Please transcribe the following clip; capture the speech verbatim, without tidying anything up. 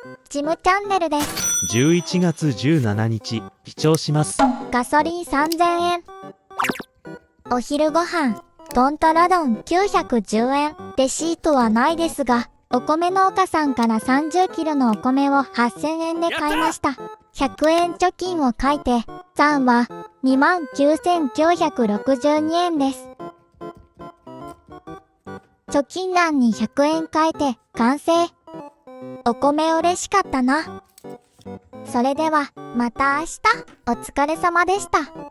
ジムチャンネルです。 じゅういちがつじゅうしちにち、記帳します。 ガソリンさんぜんえん。お昼ご飯、トントロ丼きゅうひゃくじゅうえん。レシートはないですが、お米農家さんからさんじゅっキロのお米をはっせんえんで買いました。ひゃくえん貯金を書いて、残はにまんきゅうせんきゅうひゃくろくじゅうにえんです。貯金欄にひゃくえん書いて完成。お米嬉しかったな。それではまた明日。お疲れ様でした。